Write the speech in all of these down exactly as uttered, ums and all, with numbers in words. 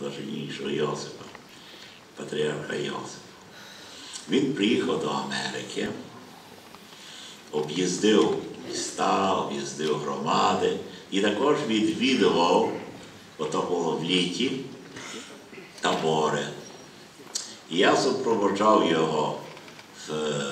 найблаженнішого Йосипа, патріарха Йосипа. Він приїхав до Америки, об'їздив міста, об'їздив громади і також відвідував, бо то було в літі, табори. І я супроводжав його в,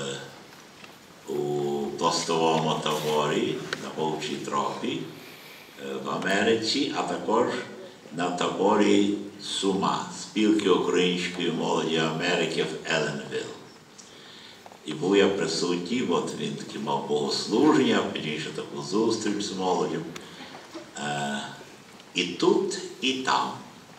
у пластовому таборі на Вовчій Тропі в Америці, а також на таборі Сума, спілки української молоді Америки в Еленвіл. І був я присутній, от він таки мав богослуження, пізніше таку зустріч з молоддю. Е, і тут, і там.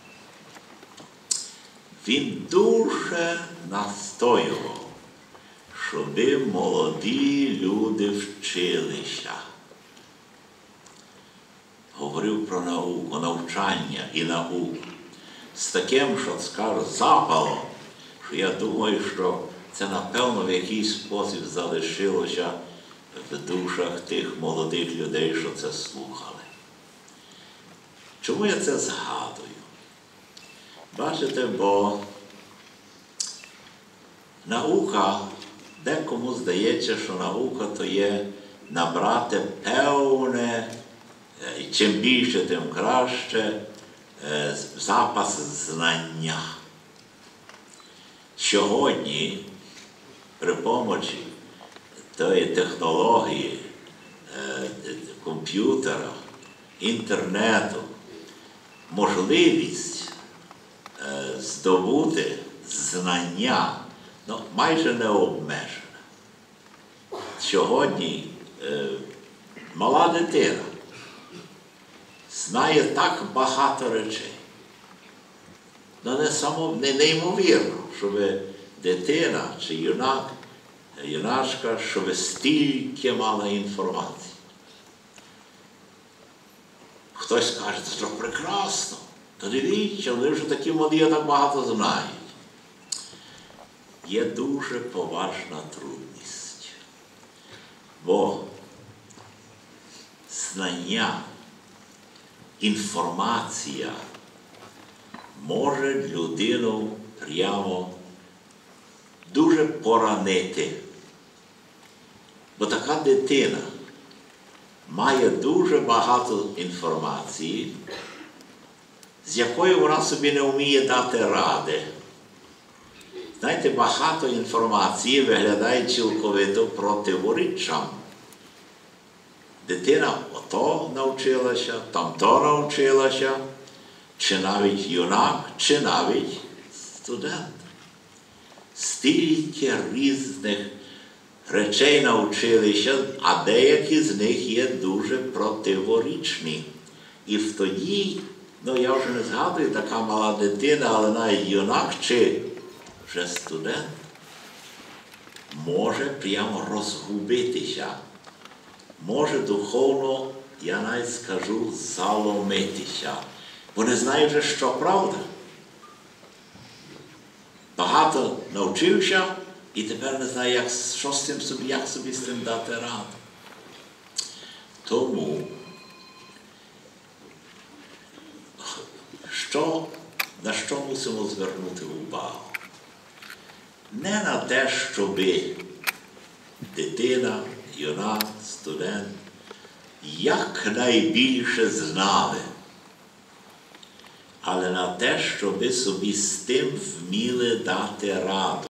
Він дуже настоював, щоби молоді люди вчилися. Говорив про науку, навчання і науку. З таким, що скажу, запалом, що я думаю, що це, напевно, в якийсь спосіб залишилося в душах тих молодих людей, що це слухали. Чому я це згадую? Бачите, бо наука, декому здається, що наука то є набрати певне, і чим більше, тим краще, запас знання. Сьогодні при помочі тої технології, комп'ютера, інтернету, можливість здобути знання ну, майже не обмежена. Сьогодні е, мала дитина знає так багато речей. Ну, не, само, не неймовірно, щоб дитина чи юнак, юначка, щоб стільки мала інформації. Хтось скаже, що прекрасно. То дивіться, вони вже такі молоді, так багато знають. Є дуже поважна трудність. Бо знання, інформація може людину прямо дуже поранити. Бо така дитина має дуже багато інформації, з якою вона собі не вміє дати ради. Знаєте, багато інформації виглядає цілковито противоріччям. Дитина ото навчилася, там то навчилася, чи навіть юнак, чи навіть студент. Стільки різних речей навчилися, а деякі з них є дуже противорічні. І тоді, ну я вже не згадую, така мала дитина, але навіть юнак чи вже студент може прямо розгубитися, може духовно, я навіть скажу, заломитися, бо не знає вже, що правда. Багато навчився і тепер не знає, як, що з цим собі, як собі з цим дати раду. Тому, що, на що мусимо звернути увагу? Не на те, щоби дитина, юнак, студент якнайбільше знали, але на те, щоби собі з тим вміли дати раду.